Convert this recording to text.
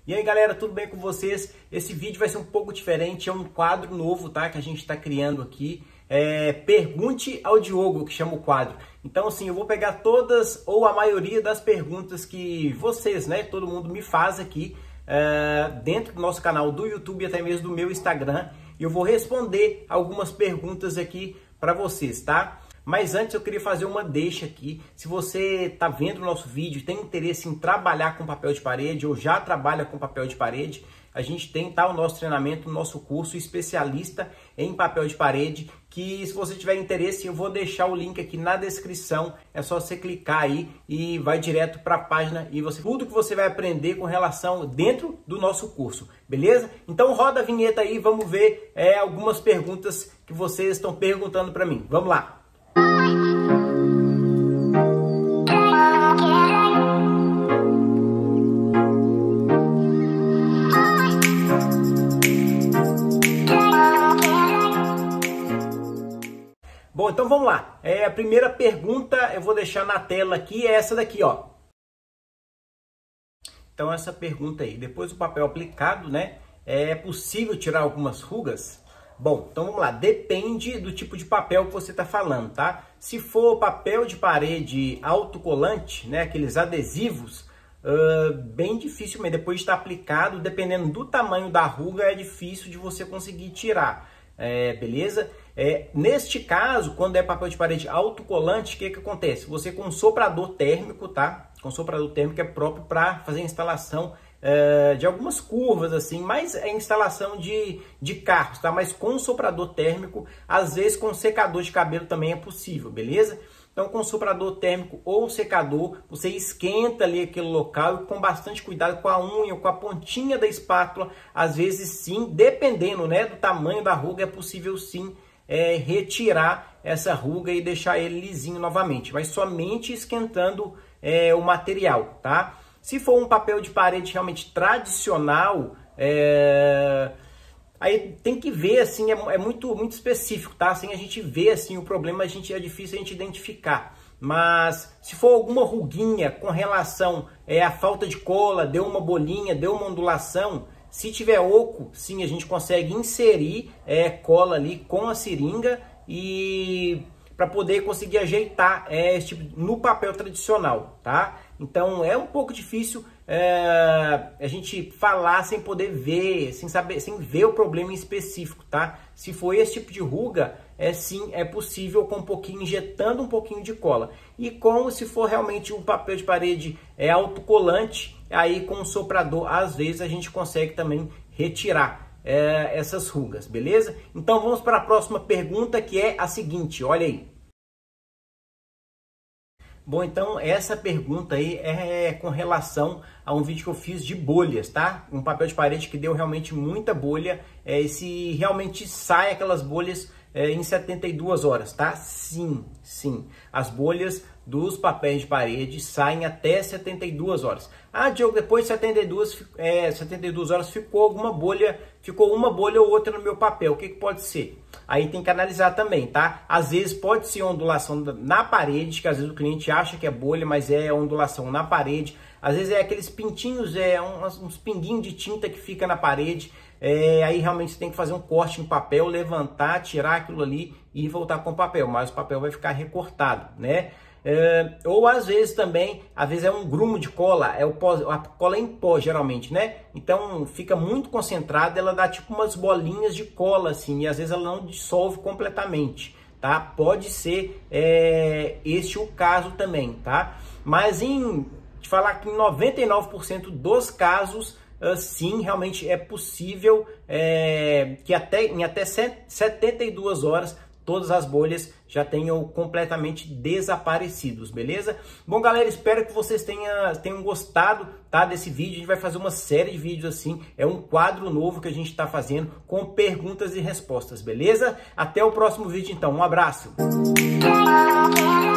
E aí galera, tudo bem com vocês? Esse vídeo vai ser um pouco diferente, é um quadro novo, tá? Que a gente está criando aqui. Pergunte ao Diogo, que chama o quadro. Então assim, eu vou pegar todas ou a maioria das perguntas que vocês, né? Todo mundo me faz aqui dentro do nosso canal do YouTube e até mesmo do meu Instagram. E eu vou responder algumas perguntas aqui para vocês, tá? Mas antes eu queria fazer uma deixa aqui. Se você está vendo o nosso vídeo e tem interesse em trabalhar com papel de parede ou já trabalha com papel de parede, a gente tem o nosso treinamento, o nosso curso especialista em papel de parede, que se você tiver interesse eu vou deixar o link aqui na descrição. É só você clicar aí e vai direto para a página e tudo que você vai aprender com relação dentro do nosso curso, beleza? Então roda a vinheta aí, vamos ver algumas perguntas que vocês estão perguntando para mim. Vamos lá! Bom, então vamos lá. A primeira pergunta eu vou deixar na tela aqui, é essa daqui, ó. Então essa pergunta aí, depois do papel aplicado, né, é possível tirar algumas rugas? Bom, então vamos lá, depende do tipo de papel que você está falando, tá? Se for papel de parede autocolante, né, aqueles adesivos, bem difícil, mas depois de estar aplicado, dependendo do tamanho da ruga, é difícil de você conseguir tirar, beleza? Neste caso, quando é papel de parede autocolante, o que acontece? Você com um soprador térmico, tá? Com soprador térmico é próprio para fazer a instalação de algumas curvas, assim, mas é instalação de carros, tá? Mas com soprador térmico, às vezes com secador de cabelo também é possível, beleza? Então com soprador térmico ou secador, você esquenta ali aquele local e com bastante cuidado com a unha, com a pontinha da espátula, às vezes sim, dependendo, né, do tamanho da ruga, é possível sim retirar essa ruga e deixar ele lisinho novamente, mas somente esquentando o material, tá? Se for um papel de parede realmente tradicional, aí tem que ver, assim, é muito específico, tá? Assim, a gente vê, assim, o problema é difícil a gente identificar. Mas se for alguma ruguinha com relação à falta de cola, deu uma bolinha, deu uma ondulação, se tiver oco, sim, a gente consegue inserir cola ali com a seringa e para poder conseguir ajeitar esse tipo no papel tradicional, tá? Então é um pouco difícil a gente falar sem poder ver, sem ver o problema em específico, tá? Se for esse tipo de ruga, sim, é possível com injetando um pouquinho de cola. E se for realmente um papel de parede autocolante, aí com o soprador, às vezes a gente consegue também retirar essas rugas, beleza? Então vamos para a próxima pergunta, que é a seguinte, olha aí. Bom, então essa pergunta aí é com relação a um vídeo que eu fiz de bolhas, tá? Um papel de parede que deu realmente muita bolha, e se realmente sai aquelas bolhas em 72 horas, tá? Sim, sim. As bolhas dos papéis de parede saem até 72 horas. Ah, Diogo, depois de 72 horas ficou uma bolha ou outra no meu papel. O que pode ser? Aí tem que analisar também, tá? Às vezes pode ser ondulação na parede, que às vezes o cliente acha que é bolha, mas é ondulação na parede. Às vezes é aqueles pintinhos, uns pinguinhos de tinta que fica na parede. Aí realmente você tem que fazer um corte em papel, levantar, tirar aquilo ali e voltar com o papel, mas o papel vai ficar recortado, né? Ou às vezes também, é um grumo de cola, a cola em pó geralmente, né? Então fica muito concentrada, ela dá tipo umas bolinhas de cola assim, e às vezes ela não dissolve completamente, tá? Pode ser este o caso também, tá? Mas te falar que em 99% dos casos, sim, realmente é possível que em até 72 horas todas as bolhas já tenham completamente desaparecidos, beleza? Bom, galera, espero que vocês tenham gostado, tá, desse vídeo. A gente vai fazer uma série de vídeos assim, é um quadro novo que a gente está fazendo com perguntas e respostas, beleza? Até o próximo vídeo, então. Um abraço!